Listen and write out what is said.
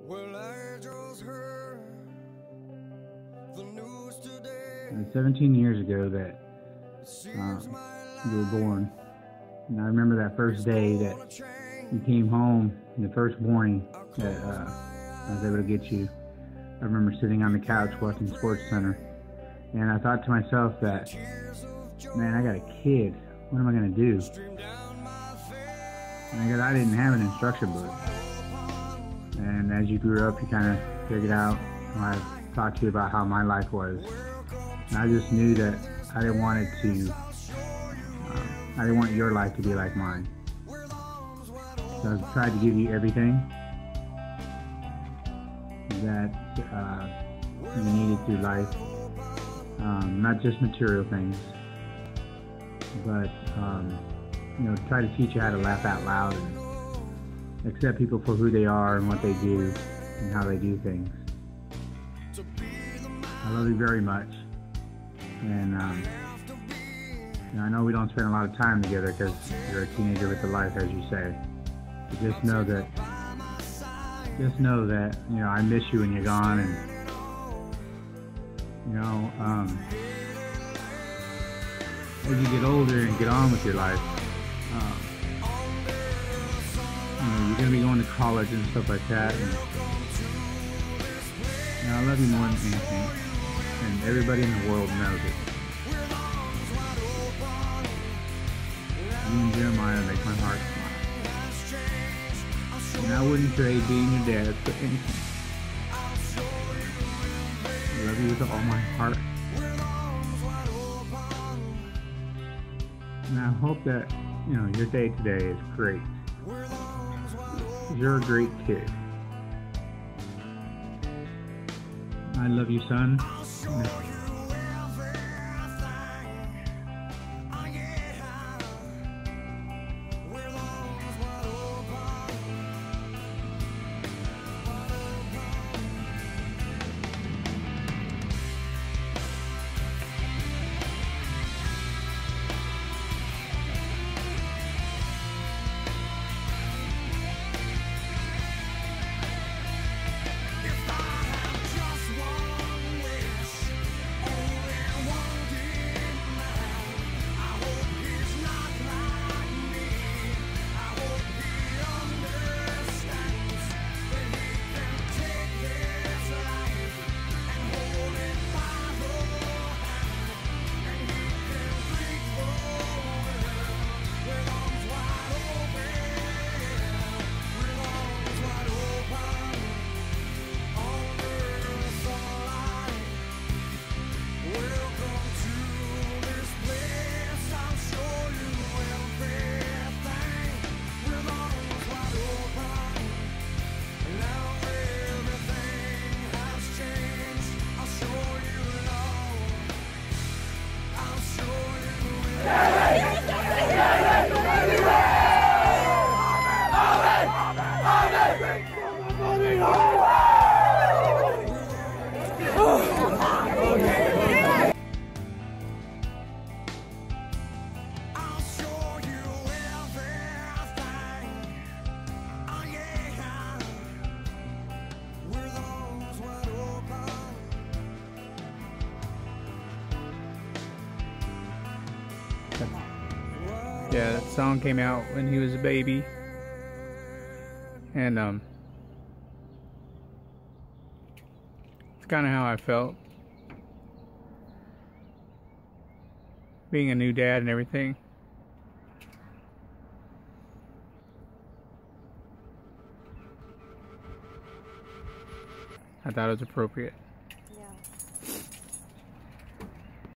Well, I just heard the news today. 17 years ago that you were born. And I remember that first day that you came home, and the first morning that I was able to get you. I remember sitting on the couch watching SportsCenter, and I thought to myself that, man, I got a kid. What am I going to do? And I didn't have an instruction book. And as you grew up, you kind of figured out, I talked to you about how my life was. And I just knew that I didn't want it to, I didn't want your life to be like mine. So I tried to give you everything that you needed through life. Not just material things, but try to teach you how to laugh out loud and accept people for who they are and what they do and how they do things. I love you very much, and I know we don't spend a lot of time together because you're a teenager with a life, as you say. But just know that I miss you when you're gone, and as you get older and get on with your life, you're going to be going to college and stuff like that. And, I love you more than anything, and everybody in the world knows it. You and Jeremiah make my heart smile. And I wouldn't trade being your dad for anything. I love you with all my heart. And I hope that, your day today is great. You're a great kid. I love you, son. Yeah, that song came out when he was a baby, and it's kind of how I felt, being a new dad and everything. I thought it was appropriate.